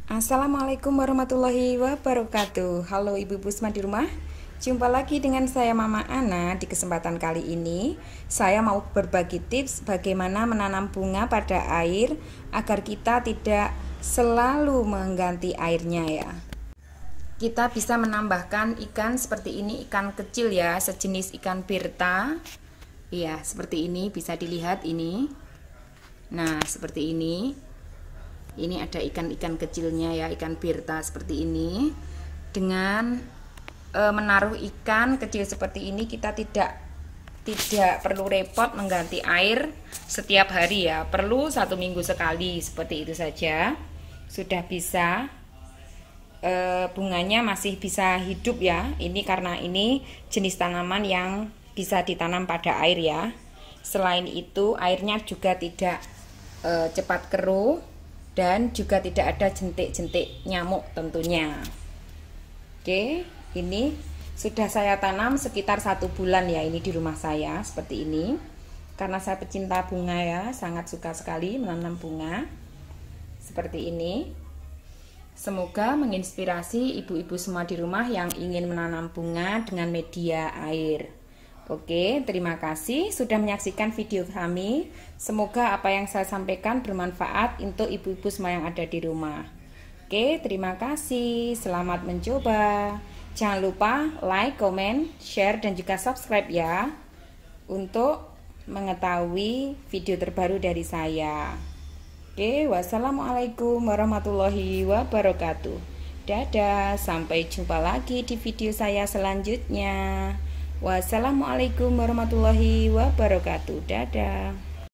Assalamualaikum warahmatullahi wabarakatuh. Halo ibu-ibu semua di rumah. Jumpa lagi dengan saya Mama Ana. Di kesempatan kali ini saya mau berbagi tips bagaimana menanam bunga pada air agar kita tidak selalu mengganti airnya ya. Kita bisa menambahkan ikan seperti ini, ikan kecil ya, sejenis ikan birta. Iya, seperti ini bisa dilihat ini. Nah, seperti ini. Ini ada ikan-ikan kecilnya ya, ikan birta seperti ini. Dengan menaruh ikan kecil seperti ini, kita tidak perlu repot mengganti air setiap hari ya. Perlu 1 minggu sekali, seperti itu saja. Sudah bisa, bunganya masih bisa hidup ya. Ini karena ini jenis tanaman yang bisa ditanam pada air ya. Selain itu airnya juga tidak cepat keruh dan juga tidak ada jentik-jentik nyamuk tentunya. Oke, ini sudah saya tanam sekitar 1 bulan ya, ini di rumah saya seperti ini. Karena saya pecinta bunga ya, sangat suka sekali menanam bunga seperti ini. Semoga menginspirasi ibu-ibu semua di rumah yang ingin menanam bunga dengan media air. Oke, terima kasih sudah menyaksikan video kami. Semoga apa yang saya sampaikan bermanfaat untuk ibu-ibu semua yang ada di rumah. Oke, terima kasih. Selamat mencoba. Jangan lupa like, comment, share, dan juga subscribe ya, untuk mengetahui video terbaru dari saya. Oke, wassalamualaikum warahmatullahi wabarakatuh. Dadah, sampai jumpa lagi di video saya selanjutnya. Wassalamualaikum warahmatullahi wabarakatuh. Dadah.